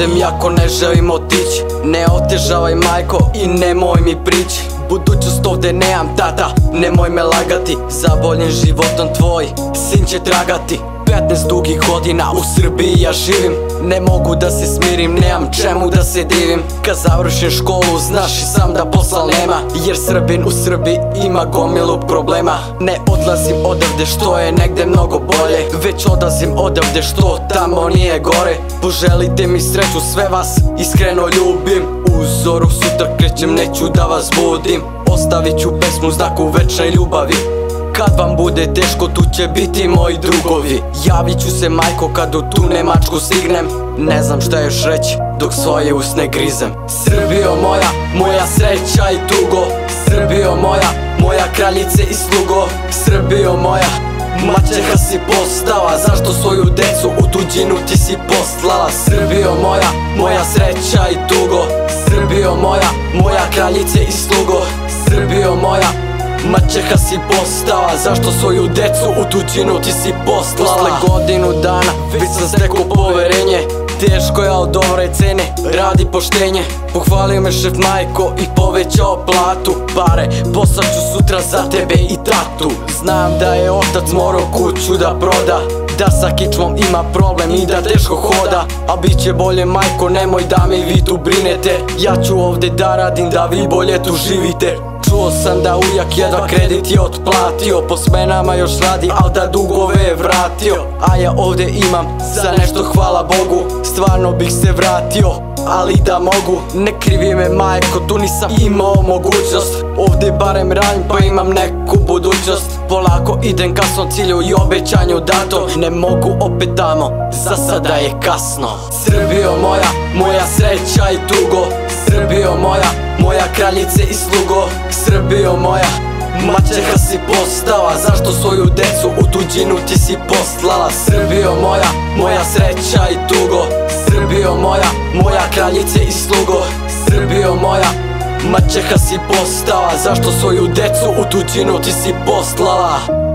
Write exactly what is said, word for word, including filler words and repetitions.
odem jako ne želim otići. Ne otežavaj majko i nemoj mi prići. Budućnost ovde nemam tata, nemoj me lagati. Za boljim životom tvoj sin će tragati. petnaest dugih godina u Srbiji ja živim. Ne mogu da se smirim, nemam čemu da se divim. Kad završim školu znaš i sam da posla nema, jer Srbin u Srbiji ima gomilu problema. Ne odlazim odavde što je negde mnogo bolje, već odlazim odavde što tamo nije gore. Poželite mi sreću, sve vas iskreno ljubim. U zoru sutra krećem, neću da vas budim. Ostavit ću pesmu znaku večne ljubavi. Kad vam bude teško tu će biti moji drugovi. Javit ću se majko kad u tu Nemačku stignem. Ne znam šta još reći dok svoje usne grizem. Srbijo moja, moja sreća i tugo. Srbijo moja, moja kraljice i slugo. Srbijo moja, maćeha si postala, zašto svoju decu u tuđinu ti si poslala? Srbijo moja, moja sreća i tugo. Srbijo moja, moja kraljice i slugo. Srbijo moja, maćeha si postala, zašto svoju decu u tuđinu ti si poslala? Posle godinu dana već sam stekao poverenje. Teško je al dobre cene, radi poštenje. Pohvalio me šef majko i povećao platu. Pare poslaću sutra za tebe i tatu. Znam da je otac morao kuću da proda, da sa kičmom ima problem i da teško hoda. A bit će bolje majko, nemoj da mi vi tu brinete. Ja ću ovde da radim da vi bolje tu živite. Čuo sam da ujak jedva kredit je otplatio, po smenama još radi, al da dugove je vratio. A ja ovde imam za nešto hvala Bogu, stvarno bih se vratio, ali da mogu. Ne krivi me majko, tu nisam imao mogućnost. Ovde barem radim pa imam neku budućnost. Polako idem ka svom cilju i obećanju dato. Ne mogu opet tamo, za sada je kasno. Srbijo moja, moja sreća i tugo. Srbijo moja, moja kraljice i slugo. Srbijo moja, maćeha si postala, zašto svoju decu u tuđinu ti si poslala? Srbijo moja, moja sreća i tugo. Srbijo moja, moja kraljice i slugo. Srbijo moja, maćeha si postala, zašto svoju decu u tuđinu ti si poslala?